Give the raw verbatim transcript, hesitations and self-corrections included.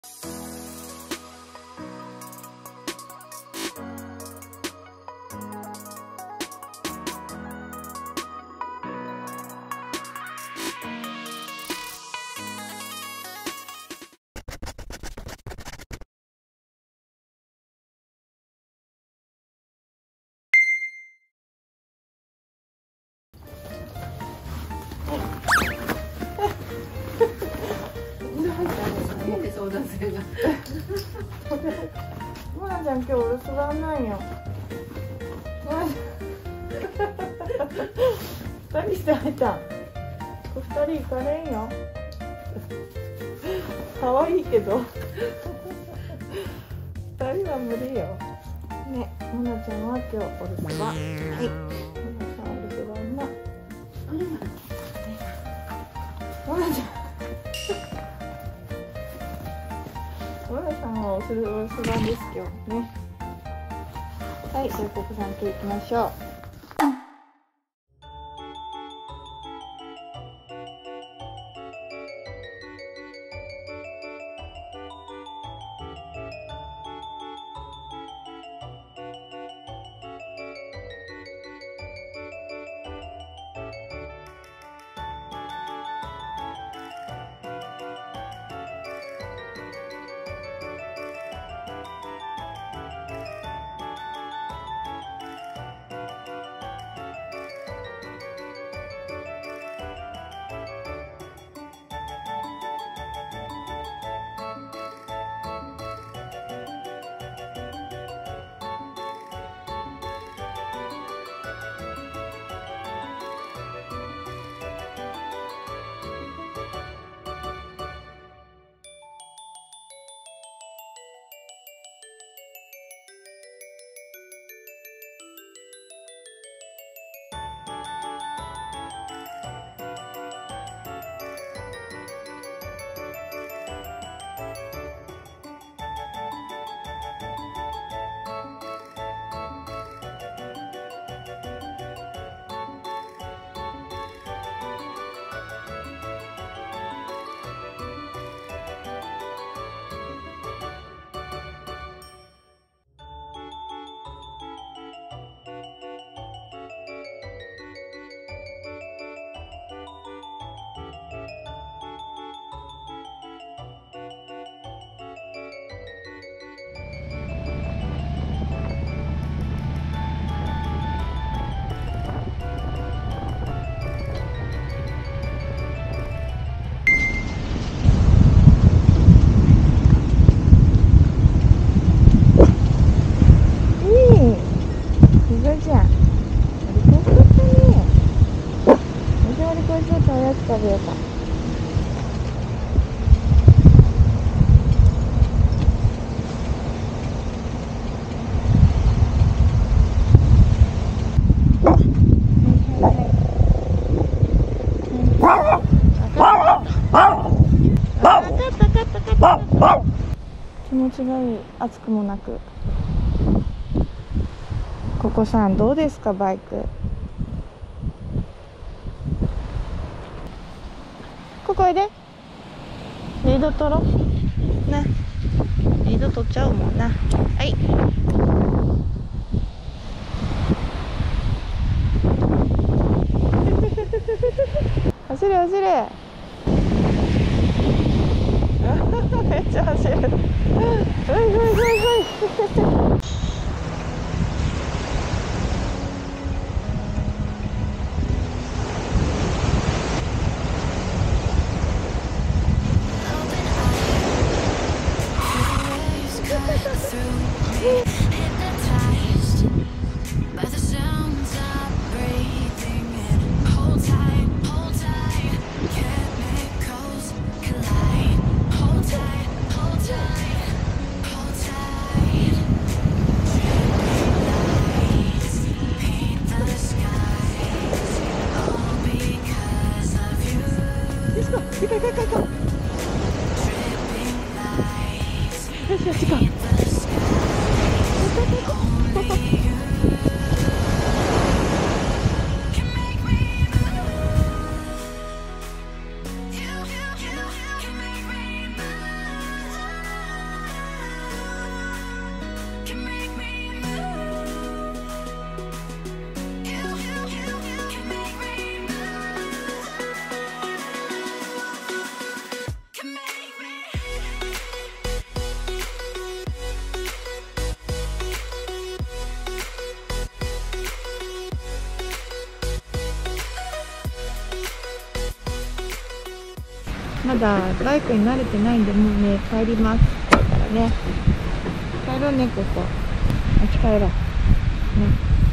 モナちゃん今日お留守番なんよ。モナちゃん二人して入った。二人行かれんよ。可愛いけど二人は無理よ。ね、モナちゃんは今日お留守番。はい。モナちゃんお留守番な。モナちゃん。モナさんはお留守番です今日ね。はい、じゃあここさんと行きましょう。食べようか。気持ちがいい、暑くもなく。ココさんどうですか、バイク。ここへでリード取ろうな。リード取っちゃうもんな。はい走れ走れめっちゃ走る。はいはいはいはい。行こう行こう行こう行こう。よしよし行こう。 まだバイクに慣れてないんで、もうね帰りますだからね。帰ろうね、ここ。あっち帰ろうね。